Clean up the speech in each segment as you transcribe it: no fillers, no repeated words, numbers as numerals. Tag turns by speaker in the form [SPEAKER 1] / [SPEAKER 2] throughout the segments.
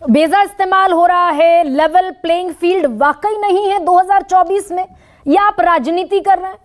[SPEAKER 1] बेजा इस्तेमाल हो रहा है, लेवल प्लेइंग फील्ड वाकई नहीं है 2024 में, या आप राजनीति कर रहे हैं?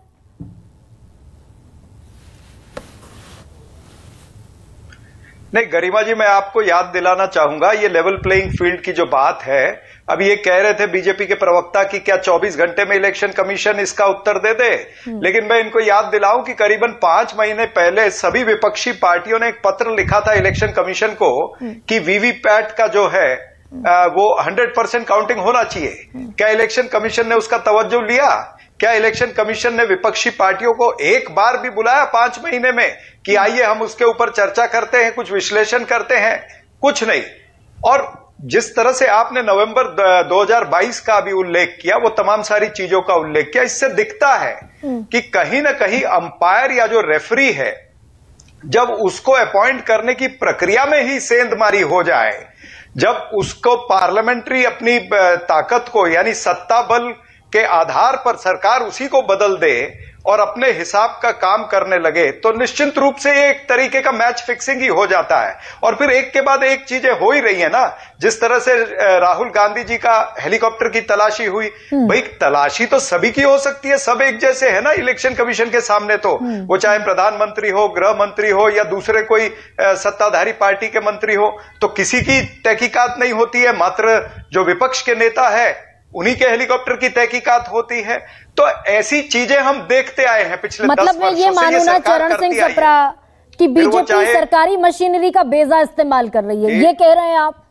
[SPEAKER 2] नहीं गरिमा जी, मैं आपको याद दिलाना चाहूंगा, ये लेवल प्लेइंग फील्ड की जो बात है, अब ये कह रहे थे बीजेपी के प्रवक्ता कि क्या 24 घंटे में इलेक्शन कमीशन इसका उत्तर दे दे। लेकिन मैं इनको याद दिलाऊं कि करीबन 5 महीने पहले सभी विपक्षी पार्टियों ने एक पत्र लिखा था इलेक्शन कमीशन को कि वीवीपैट का जो है वो 100% काउंटिंग होना चाहिए। क्या इलेक्शन कमीशन ने उसका तवज्जो लिया? क्या इलेक्शन कमीशन ने विपक्षी पार्टियों को एक बार भी बुलाया 5 महीने में कि आइए हम उसके ऊपर चर्चा करते हैं, कुछ विश्लेषण करते हैं? कुछ नहीं। और जिस तरह से आपने नवंबर 2022 का भी उल्लेख किया, वो तमाम सारी चीजों का उल्लेख किया, इससे दिखता है कि कहीं ना कहीं अंपायर या जो रेफरी है, जब उसको अपॉइंट करने की प्रक्रिया में ही सेंधमारी हो जाए, जब उसको पार्लियामेंट्री अपनी ताकत को यानी सत्ता बल के आधार पर सरकार उसी को बदल दे और अपने हिसाब का काम करने लगे, तो निश्चित रूप से ये एक तरीके का मैच फिक्सिंग ही हो जाता है। और फिर एक के बाद एक चीजें हो ही रही है ना, जिस तरह से राहुल गांधी जी का हेलीकॉप्टर की तलाशी हुई, भाई तलाशी तो सभी की हो सकती है, सब एक जैसे है ना इलेक्शन कमीशन के सामने, तो वो चाहे प्रधानमंत्री हो, गृह मंत्री हो या दूसरे कोई सत्ताधारी पार्टी के मंत्री हो, तो किसी की तहकीकात नहीं होती है, मात्र जो विपक्ष के नेता है उन्हीं के हेलीकॉप्टर की तहकीकात होती है। तो ऐसी चीजें हम देखते आए हैं पिछले 10 वर्षों से।
[SPEAKER 1] मतलब ये मानो ना चरण सिंह सप्रा कि बीजेपी सरकारी मशीनरी का बेजा इस्तेमाल कर रही है, ये कह रहे हैं आप?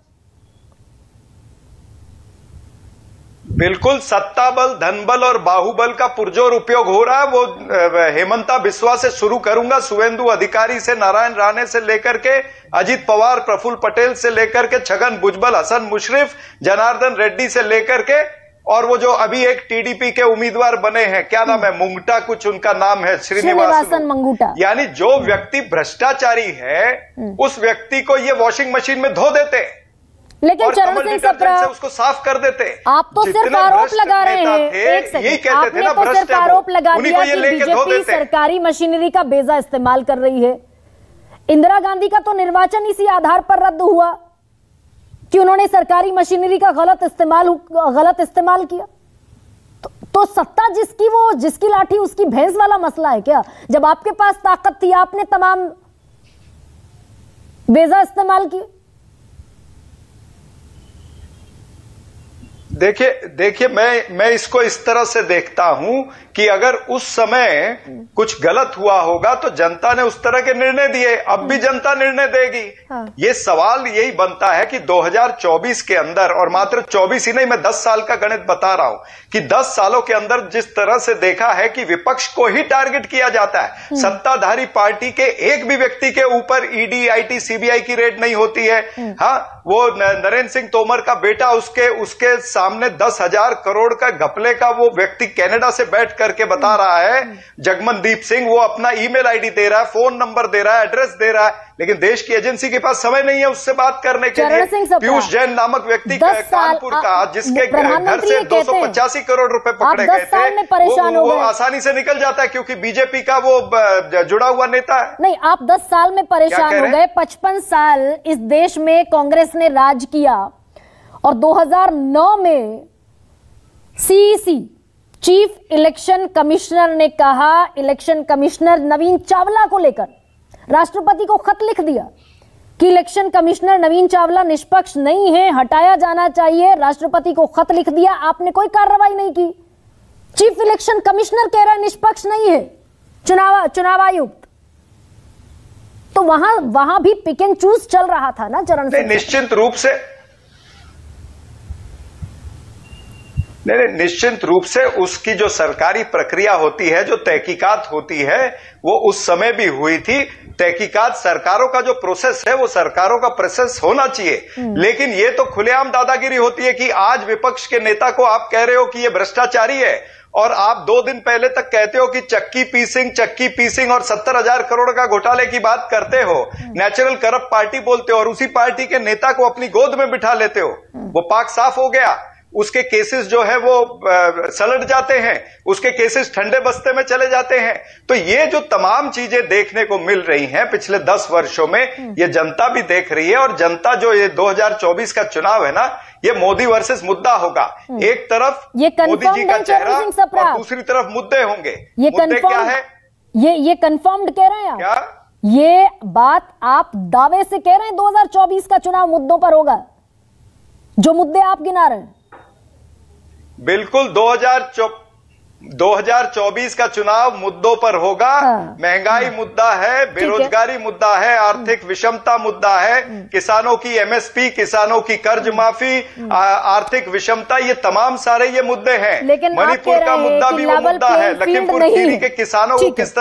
[SPEAKER 2] बिल्कुल, सत्ता बल, धन बल और बाहुबल का पुरजोर उपयोग हो रहा है। वो हेमंता बिस्वा से शुरू करूंगा, शुवेंदु अधिकारी से, नारायण राणे से लेकर के अजित पवार, प्रफुल्ल पटेल से लेकर के छगन भुजबल, हसन मुशर्रफ, जनार्दन रेड्डी से लेकर के, और वो जो अभी एक टीडीपी के उम्मीदवार बने हैं, क्या नाम है, मुंगटा कुछ उनका नाम है, श्रीनिवासन मंगूटा। यानी जो व्यक्ति भ्रष्टाचारी है उस व्यक्ति को ये वॉशिंग मशीन में धो देते,
[SPEAKER 1] लेकिन चरण सिंह सप्रा
[SPEAKER 2] से उसको साफ कर देते।
[SPEAKER 1] आप तो सिर्फ आरोप लगा रहे हैं, एक सेकंड, आपने तो सिर्फ आरोप लगा दिया कि बीजेपी सरकारी मशीनरी का बेजा इस्तेमाल कर रही है। इंदिरा गांधी का तो निर्वाचन इसी आधार पर रद्द हुआ कि उन्होंने सरकारी मशीनरी का गलत इस्तेमाल किया। तो सत्ता जिसकी लाठी उसकी भैंस वाला मसला है क्या? जब आपके पास ताकत थी आपने तमाम बेजा इस्तेमाल किए।
[SPEAKER 2] देखिए मैं इसको इस तरह से देखता हूं कि अगर उस समय कुछ गलत हुआ होगा तो जनता ने उस तरह के निर्णय दिए, अब भी जनता निर्णय देगी। ये सवाल यही बनता है कि 2024 के अंदर, और मात्र 24 ही नहीं, मैं 10 साल का गणित बता रहा हूं कि 10 सालों के अंदर जिस तरह से देखा है कि विपक्ष को ही टारगेट किया जाता है, सत्ताधारी पार्टी के एक भी व्यक्ति के ऊपर ईडी, आईटी, सीबीआई की रेड नहीं होती है। हाँ, वो नरेंद्र सिंह तोमर का बेटा, उसके सामने 10,000 करोड़ का घपले का वो व्यक्ति कनाडा से बैठ करके बता रहा है, जगमनदीप सिंह, वो अपना ईमेल आईडी दे रहा है, फोन नंबर दे रहा है, एड्रेस दे रहा है, लेकिन देश की एजेंसी के पास समय नहीं है उससे बात करने के लिए। पीयूष जैन नामक व्यक्ति कानपुर का, जिसके घर से 285 करोड़ रुपए पकड़े गए थे, वो आसानी से निकल जाता है क्योंकि बीजेपी का वो जुड़ा हुआ नेता है।
[SPEAKER 1] नहीं, आप 10 साल में परेशान हो गए। 55 साल इस देश में कांग्रेस ने राज किया और 2009 में सीईसी चीफ इलेक्शन कमिश्नर ने कहा, इलेक्शन कमिश्नर नवीन चावला को लेकर राष्ट्रपति को खत लिख दिया कि इलेक्शन कमिश्नर नवीन चावला निष्पक्ष नहीं है, हटाया जाना चाहिए। राष्ट्रपति को खत लिख दिया, आपने कोई कार्रवाई नहीं की। चीफ इलेक्शन कमिश्नर कह रहा है निष्पक्ष नहीं है चुनाव आयुक्त। तो वहां भी पिक एंड चूज चल रहा था ना चरण सिंह?
[SPEAKER 2] निश्चित रूप से उसकी जो सरकारी प्रक्रिया होती है, जो तहकीकात होती है, वो उस समय भी हुई थी। तहकीकात, सरकारों का जो प्रोसेस है वो सरकारों का प्रोसेस होना चाहिए। लेकिन ये तो खुलेआम दादागिरी होती है कि आज विपक्ष के नेता को आप कह रहे हो कि ये भ्रष्टाचारी है, और आप 2 दिन पहले तक कहते हो कि चक्की पीसिंग और 70,000 करोड़ का घोटाले की बात करते हो, नेचुरल करप्ट पार्टी बोलते हो, और उसी पार्टी के नेता को अपनी गोद में बिठा लेते हो। वो पाक साफ हो गया। उसके केसेस जो है वो सलट जाते हैं, उसके केसेस ठंडे बस्ते में चले जाते हैं। तो ये जो तमाम चीजें देखने को मिल रही हैं पिछले 10 वर्षों में, ये जनता भी देख रही है। और जनता जो ये 2024 का चुनाव है ना, ये मोदी वर्सेस मुद्दा होगा। एक तरफ मोदी जी का चेहरा और दूसरी तरफ मुद्दे होंगे। मुद्दे क्या है?
[SPEAKER 1] ये कंफर्म्ड कह रहे हैं आप?
[SPEAKER 2] क्या
[SPEAKER 1] ये बात आप दावे से कह रहे हैं 2024 का चुनाव मुद्दों पर होगा, जो मुद्दे आप गिना रहे हैं?
[SPEAKER 2] बिल्कुल 2024 का चुनाव मुद्दों पर होगा। महंगाई मुद्दा है, बेरोजगारी मुद्दा है, आर्थिक विषमता मुद्दा है, किसानों की एमएसपी, किसानों की कर्ज माफी, आर्थिक विषमता, ये तमाम सारे ये मुद्दे हैं। मणिपुर का मुद्दा भी वो मुद्दा है। लखीमपुर खीरी के किसानों को किस